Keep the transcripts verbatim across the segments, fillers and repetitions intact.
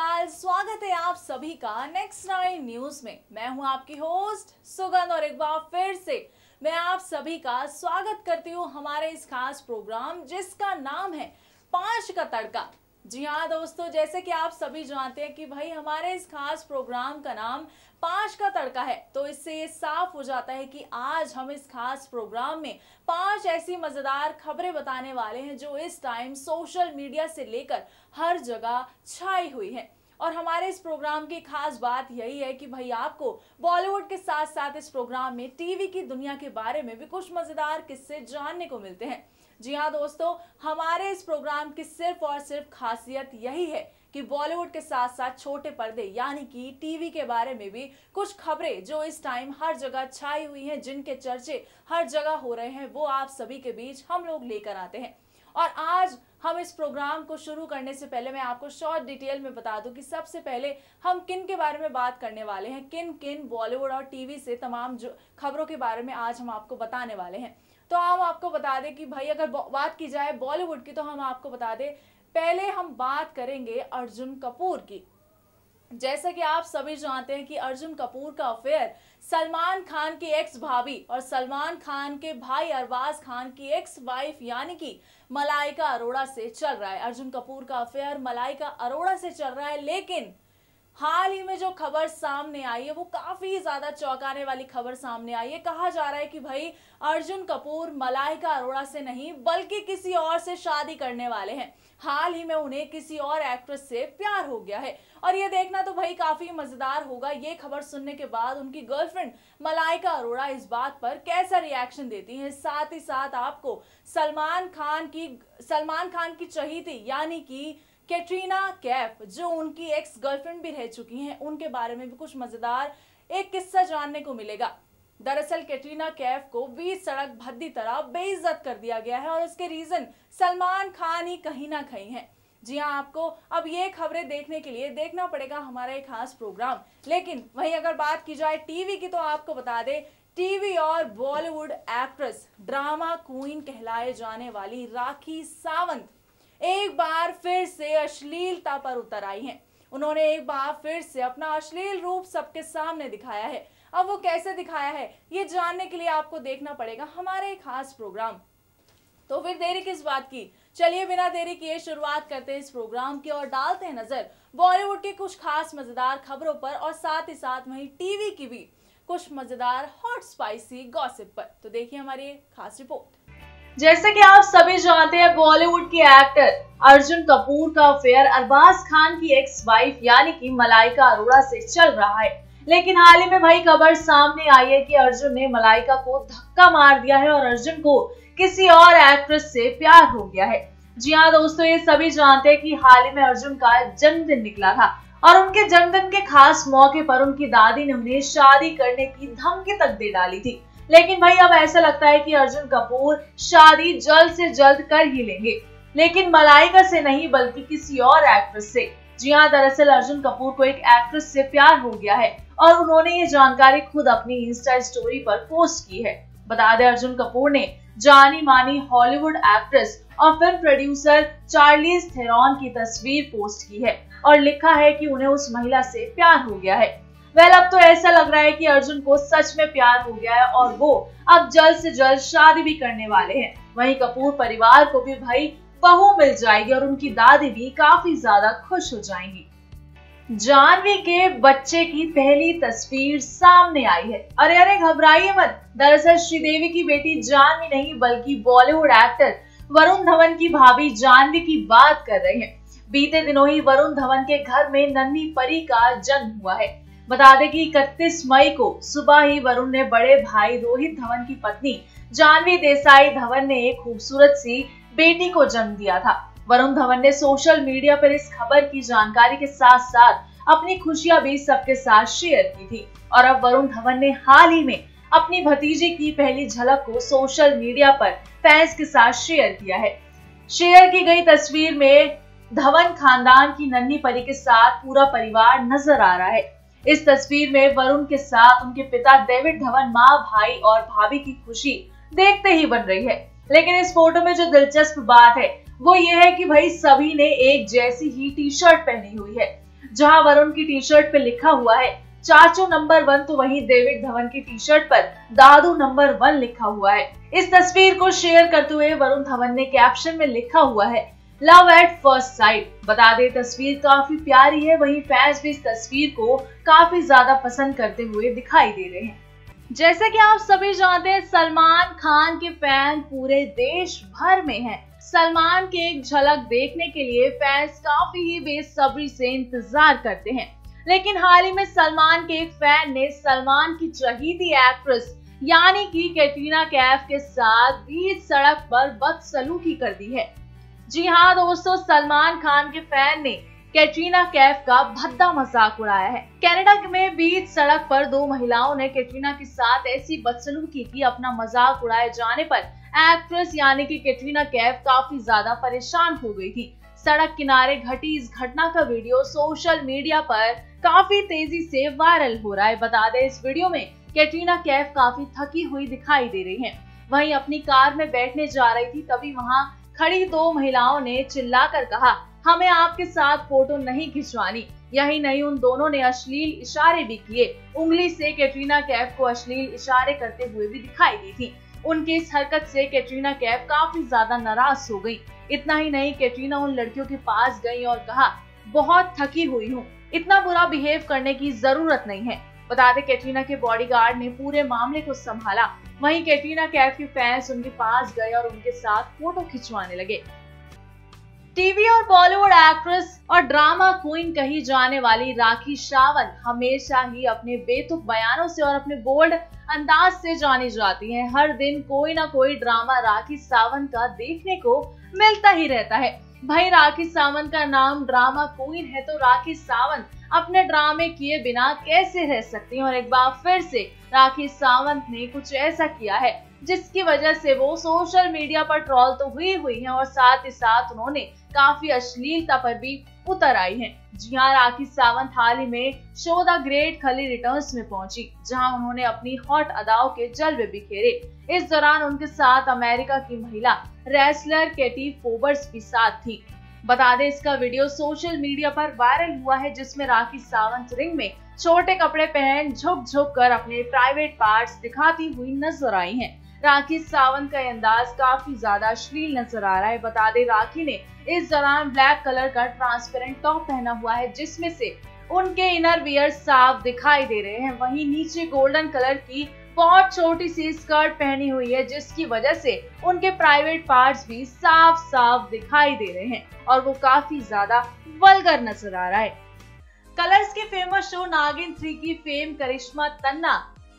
नमस्कार, स्वागत है आप सभी का नेक्स्ट नाइन न्यूज में। मैं हूं आपकी होस्ट सुगंध और एक बार फिर से मैं आप सभी का स्वागत करती हूं हमारे इस खास प्रोग्राम जिसका नाम है पांच का तड़का। जी हाँ दोस्तों, जैसे कि आप सभी जानते हैं कि भाई हमारे इस खास प्रोग्राम का नाम पांच का तड़का है, तो इससे ये साफ हो जाता है कि आज हम इस खास प्रोग्राम में पांच ऐसी मजेदार खबरें बताने वाले हैं जो इस टाइम सोशल मीडिया से लेकर हर जगह छाई हुई है। और हमारे इस प्रोग्राम की खास बात यही है कि भाई आपको बॉलीवुड के साथ साथ इस प्रोग्राम में टीवी की दुनिया के बारे में भी कुछ मजेदार किस्से जानने को मिलते हैं। जी हाँ दोस्तों, हमारे इस प्रोग्राम की सिर्फ और सिर्फ खासियत यही है कि बॉलीवुड के साथ साथ छोटे पर्दे यानी कि टीवी के बारे में भी कुछ खबरें जो इस टाइम हर जगह छाई हुई हैं, जिनके चर्चे हर जगह हो रहे हैं, वो आप सभी के बीच हम लोग लेकर आते हैं। और आज हम इस प्रोग्राम को शुरू करने से पहले मैं आपको शॉर्ट डिटेल में बता दूं कि सबसे पहले हम किन के बारे में बात करने वाले हैं, किन किन बॉलीवुड और टीवी से तमाम जो खबरों के बारे में आज हम आपको बताने वाले हैं। तो हम आपको बता दें कि भाई अगर बात की जाए बॉलीवुड की तो हम आपको बता दें, पहले हम बात करेंगे अर्जुन कपूर की। जैसा कि आप सभी जानते हैं कि अर्जुन कपूर का अफेयर सलमान खान की एक्स भाभी और सलमान खान के भाई अरबाज खान की एक्स वाइफ यानी कि मलाइका अरोड़ा से चल रहा है। अर्जुन कपूर का अफेयर मलाइका अरोड़ा से चल रहा है, लेकिन हाल ही में जो खबर सामने आई है वो काफी ज्यादा चौंकाने वाली खबर सामने आई है। कहा जा रहा है कि भाई अर्जुन कपूर मलाइका अरोड़ा से नहीं बल्कि किसी और से शादी करने वाले हैं। हाल ही में उन्हें किसी और एक्ट्रेस से प्यार हो गया है और ये देखना तो भाई काफी मजेदार होगा। ये खबर सुनने के बाद उनकी गर्लफ्रेंड मलाइका अरोड़ा इस बात पर कैसा रिएक्शन देती हैं। साथ ही साथ आपको सलमान खान की सलमान खान की चहेती यानी कि कैटरीना कैफ जो उनकी एक्स गर्लफ्रेंड भी रह चुकी हैं, उनके बारे में भी कुछ मजेदार एक किस्सा जानने को मिलेगा। दरअसल कैटरीना कैफ को बीच सड़क भद्दी तरह बेइज्जत कर दिया गया है और उसके रीजन सलमान खान ही कहीं ना कहीं है। जी हाँ, आपको अब ये खबरें देखने के लिए देखना पड़ेगा हमारा एक खास प्रोग्राम। लेकिन वहीं अगर बात की जाए टीवी की तो आपको बता दें, टीवी और बॉलीवुड एक्ट्रेस ड्रामा क्वीन कहलाए जाने वाली राखी सावंत एक बार फिर से अश्लीलता पर उतर आई हैं। उन्होंने एक बार फिर से अपना अश्लील रूप सबके सामने दिखाया है। अब वो कैसे दिखाया है ये जानने के लिए आपको देखना पड़ेगा हमारे खास प्रोग्राम। तो फिर देरी किस बात की, चलिए बिना देरी किए शुरुआत करते हैं इस प्रोग्राम की और डालते हैं नजर बॉलीवुड के कुछ खास मजेदार खबरों पर और साथ ही साथ वहीं टीवी की भी कुछ मजेदार हॉट स्पाइसी गॉसिप पर। तो देखिए हमारी खास रिपोर्ट। जैसे कि आप सभी जानते हैं, बॉलीवुड की एक्टर अर्जुन कपूर का अफेयर अरबाज खान की एक्स वाइफ यानी कि मलाइका अरोड़ा से चल रहा है। लेकिन हाल ही में भाई खबर सामने आई है कि अर्जुन ने मलाइका को धक्का मार दिया है और अर्जुन को किसी और एक्ट्रेस से प्यार हो गया है। जी हाँ दोस्तों, ये सभी जानते हैं कि हाल ही में अर्जुन का जन्मदिन निकला था और उनके जन्मदिन के खास मौके पर उनकी दादी ने उन्हें शादी करने की धमकी तक दे डाली थी। लेकिन भाई अब ऐसा लगता है कि अर्जुन कपूर शादी जल्द से जल्द कर ही लेंगे, लेकिन मलाइका से नहीं बल्कि किसी और एक्ट्रेस से। जी हाँ, दरअसल अर्जुन कपूर को एक एक्ट्रेस से प्यार हो गया है और उन्होंने ये जानकारी खुद अपनी इंस्टा स्टोरी पर पोस्ट की है। बता दें, अर्जुन कपूर ने जानी मानी हॉलीवुड एक्ट्रेस और फिल्म प्रोड्यूसर चार्लीज थेरॉन की तस्वीर पोस्ट की है और लिखा है कि उन्हें उस महिला से प्यार हो गया है। वेल अब तो ऐसा लग रहा है कि अर्जुन को सच में प्यार हो गया है और वो अब जल्द से जल्द शादी भी करने वाले हैं। वहीं कपूर परिवार को भी भाई बहू मिल जाएगी और उनकी दादी भी काफी ज्यादा खुश हो जाएंगी। जानवी के बच्चे की पहली तस्वीर सामने आई है। अरे अरे घबराइए मत, दरअसल श्रीदेवी की बेटी जानवी नहीं बल्कि बॉलीवुड एक्टर वरुण धवन की भाभी जानवी की बात कर रहे हैं। बीते दिनों ही वरुण धवन के घर में नन्ही परी का जन्म हुआ है। बता दें कि इकतीस मई को सुबह ही वरुण ने बड़े भाई रोहित धवन की पत्नी जानवी देसाई धवन ने एक खूबसूरत सी बेटी को जन्म दिया था। वरुण धवन ने सोशल मीडिया पर इस खबर की जानकारी के साथ साथ अपनी खुशियां भी सबके साथ शेयर की थी और अब वरुण धवन ने हाल ही में अपनी भतीजी की पहली झलक को सोशल मीडिया पर फैंस के साथ शेयर किया है। शेयर की गई तस्वीर में धवन खानदान की नन्ही परी के साथ पूरा परिवार नजर आ रहा है। इस तस्वीर में वरुण के साथ उनके पिता डेविड धवन, माँ, भाई और भाभी की खुशी देखते ही बन रही है। लेकिन इस फोटो में जो दिलचस्प बात है वो ये है कि भाई सभी ने एक जैसी ही टी शर्ट पहनी हुई है। जहां वरुण की टी शर्ट पे लिखा हुआ है चाचू नंबर वन, तो वहीं डेविड धवन की टी शर्ट पर दादू नंबर वन लिखा हुआ है। इस तस्वीर को शेयर करते हुए वरुण धवन ने कैप्शन में लिखा हुआ है लव एट फर्स्ट साइट। बता दें तस्वीर काफी प्यारी है, वहीं फैंस भी इस तस्वीर को काफी ज्यादा पसंद करते हुए दिखाई दे रहे हैं। जैसे कि आप सभी जानते हैं, सलमान खान के फैन पूरे देश भर में हैं। सलमान की एक झलक देखने के लिए फैंस काफी ही बेसब्री से इंतजार करते हैं। लेकिन हाल ही में सलमान के एक फैन ने सलमान की चहीती एक्ट्रेस यानी कि कैटरीना कैफ के साथ बीच सड़क पर बदसलूकी कर दी है। जी हाँ दोस्तों, सलमान खान के फैन ने कैटरीना कैफ का भद्दा मजाक उड़ाया है। कनाडा में बीच सड़क पर दो महिलाओं ने कैटरीना के साथ ऐसी बदसलूकी की। अपना मजाक उड़ाए जाने पर एक्ट्रेस यानी कि कैटरीना कैफ काफी ज्यादा परेशान हो गई थी। सड़क किनारे घटी इस घटना का वीडियो सोशल मीडिया पर काफी तेजी से वायरल हो रहा है। बता दें इस वीडियो में कैटरीना कैफ काफी थकी हुई दिखाई दे रही हैं। वहीं अपनी कार में बैठने जा रही थी, तभी वहां खड़ी दो महिलाओं ने चिल्लाकर कहा हमें आपके साथ फोटो नहीं खिंचवानी। यही नहीं, उन दोनों ने अश्लील इशारे भी किए। उंगली से कैटरीना कैफ को अश्लील इशारे करते हुए भी दिखाई दी थी। उनकी इस हरकत से कैटरीना कैफ काफी ज्यादा नाराज हो गई। इतना ही नहीं, कैटरीना उन लड़कियों के पास गई और कहा बहुत थकी हुई हूँ, इतना बुरा बिहेव करने की जरूरत नहीं है। बता दें कैटरीना के बॉडीगार्ड ने पूरे मामले को संभाला। वहीं कैटरीना कैफ के फैंस उनके पास गए और उनके साथ फोटो खिंचवाने लगे। टीवी और बॉलीवुड एक्ट्रेस और ड्रामा क्वीन कही जाने वाली राखी सावंत हमेशा ही अपने बेतुक बयानों से और अपने बोल्ड अंदाज से जानी जाती हैं। हर दिन कोई ना कोई ड्रामा राखी सावंत का देखने को मिलता ही रहता है। भाई राखी सावंत का नाम ड्रामा क्वीन है, तो राखी सावंत अपने ड्रामे किए बिना कैसे रह सकती हैं। और एक बार फिर से राखी सावंत ने कुछ ऐसा किया है जिसकी वजह से वो सोशल मीडिया पर ट्रोल तो हुई हुई हैं और साथ ही साथ उन्होंने काफी अश्लीलता पर भी उतर आई हैं। जी हाँ, राखी सावंत हाल ही में show the great Khali returns में पहुंची, जहां उन्होंने अपनी हॉट अदाओं के जलवे बिखेरे। इस दौरान उनके साथ अमेरिका की महिला रेसलर केटी फोबर्स भी साथ थी। बता दें इसका वीडियो सोशल मीडिया पर वायरल हुआ है, जिसमें राखी सावंत रिंग में छोटे कपड़े पहन झुक झुक कर अपने प्राइवेट पार्ट्स दिखाती हुई नजर आई हैं। राखी सावंत का अंदाज काफी ज्यादा अश्लील नजर आ रहा है। बता दें राखी ने इस दौरान ब्लैक कलर का ट्रांसपेरेंट टॉप पहना हुआ है, जिसमें से उनके इनर वियर साफ दिखाई दे रहे हैं। वहीं नीचे गोल्डन कलर की बहुत छोटी सी स्कर्ट पहनी हुई है, जिसकी वजह से उनके प्राइवेट पार्ट्स भी साफ साफ दिखाई दे रहे हैं और वो काफी ज्यादा वल्गर नजर आ रहा है। कलर्स के फेमस शो नागिन थ्री की फेम करिश्मा तन्ना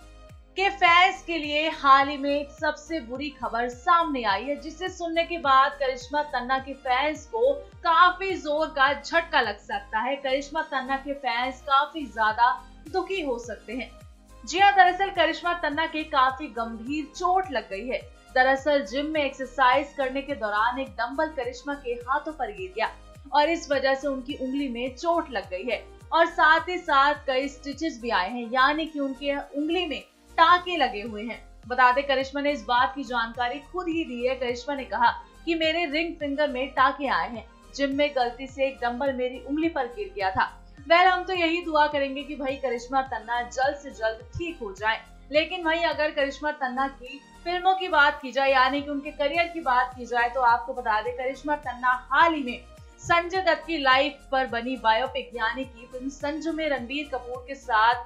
के फैंस के लिए हाल ही में एक सबसे बुरी खबर सामने आई है, जिसे सुनने के बाद करिश्मा तन्ना के फैंस को काफी जोर का झटका लग सकता है। करिश्मा तन्ना के फैंस काफी ज्यादा दुखी हो सकते हैं। जी हाँ, दरअसल करिश्मा तन्ना के काफी गंभीर चोट लग गई है। दरअसल जिम में एक्सरसाइज करने के दौरान एक डंबल करिश्मा के हाथों पर गिर गया और इस वजह से उनकी उंगली में चोट लग गई है और साथ ही साथ कई स्टिचेस भी आए हैं, यानी कि उनके उंगली में टाके लगे हुए हैं। बता दें करिश्मा ने इस बात की जानकारी खुद ही दी है। करिश्मा ने कहा कि मेरे रिंग फिंगर में टाके आए हैं, जिम में गलती से एक डंबल मेरी उंगली पर गिर गया था। वेल, हम तो यही दुआ करेंगे कि भाई करिश्मा तन्ना जल्द से जल्द ठीक हो जाए। लेकिन भाई अगर करिश्मा तन्ना की फिल्मों की बात की जाए, यानी कि उनके करियर की बात की जाए, तो आपको बता दें करिश्मा तन्ना हाल ही में संजय दत्त की लाइफ पर बनी बायोपिक यानी कि फिल्म संजू में रणबीर कपूर के साथ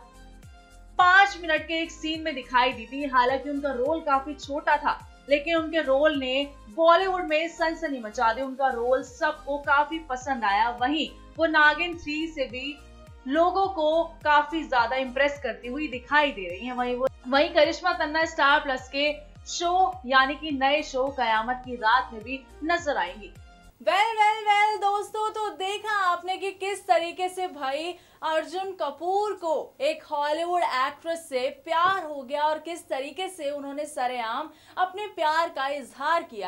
पांच मिनट के एक सीन में दिखाई दी थी। हालांकि उनका रोल काफी छोटा था, लेकिन उनके रोल ने बॉलीवुड में सनसनी मचा दी। उनका रोल सबको काफी पसंद आया। वहीं वो नागिन थ्री से भी लोगों को काफी ज्यादा इम्प्रेस करती हुई दिखाई दे रही हैं। वहीं वो वहीं करिश्मा तन्ना स्टार प्लस के शो यानी कि नए शो कयामत की रात में भी नजर आएंगी। वेल वेल वेल दोस्तों, तो देखा आपने कि किस तरीके से भाई अर्जुन कपूर को एक हॉलीवुड एक्ट्रेस से प्यार हो गया और किस तरीके से उन्होंने सरेआम अपने प्यार का इजहार किया है।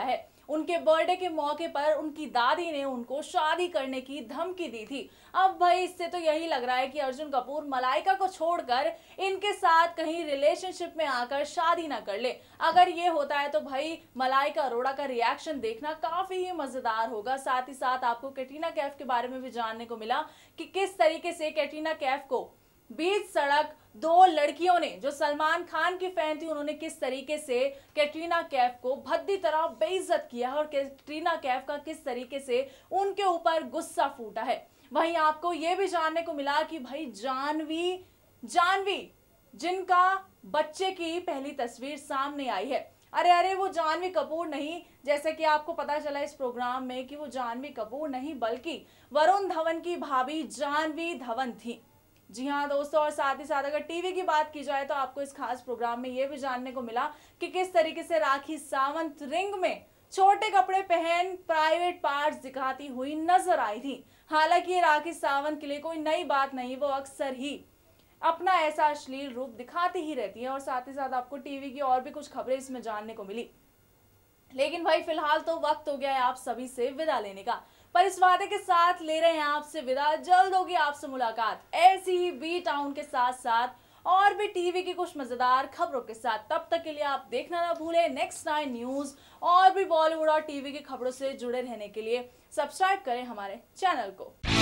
उनके बर्थडे के मौके पर उनकी दादी ने उनको शादी करने की धमकी दी थी। अब भाई इससे तो यही लग रहा है कि अर्जुन कपूर मलाइका को छोड़कर इनके साथ कहीं रिलेशनशिप में आकर शादी ना कर ले। अगर ये होता है तो भाई मलाइका अरोड़ा का रिएक्शन देखना काफी ही मजेदार होगा। साथ ही साथ आपको कैटरीना कैफ के बारे में भी जानने को मिला कि किस तरीके से कैटरीना कैफ को बीच सड़क दो लड़कियों ने, जो सलमान खान की फैन थी, उन्होंने किस तरीके से कैटरीना कैफ को भद्दी तरह बेइज्जत किया है और कैटरीना कैफ का किस तरीके से उनके ऊपर गुस्सा फूटा है। वहीं आपको यह भी जानने को मिला कि भाई जानवी जानवी जिनका बच्चे की पहली तस्वीर सामने आई है, अरे अरे वो जानवी कपूर नहीं, जैसे कि आपको पता चला इस प्रोग्राम में कि वो जानवी कपूर नहीं बल्कि वरुण धवन की भाभी जानवी धवन थी। जी हाँ दोस्तों, और साथ ही साथ अगर टीवी की बात की जाए तो आपको इस खास प्रोग्राम में यह भी जानने को मिला कि किस तरीके से राखी सावंत रिंग में छोटे कपड़े पहन प्राइवेट पार्ट्स दिखाती हुई नजर आई थी। हालांकि ये राखी सावंत के लिए कोई नई बात नहीं, वो अक्सर ही अपना ऐसा अश्लील रूप दिखाती ही रहती है। और साथ ही साथ आपको टीवी की और भी कुछ खबरें इसमें जानने को मिली। लेकिन भाई फिलहाल तो वक्त हो गया है आप सभी से विदा लेने का, पर इस वादे के साथ ले रहे हैं आपसे विदा, जल्द होगी आपसे मुलाकात ऐसी ही बी टाउन के साथ साथ और भी टीवी की कुछ मजेदार खबरों के साथ। तब तक के लिए आप देखना ना भूलें नेक्स्ट नाइन न्यूज और भी बॉलीवुड और टीवी की खबरों से जुड़े रहने के लिए सब्सक्राइब करें हमारे चैनल को।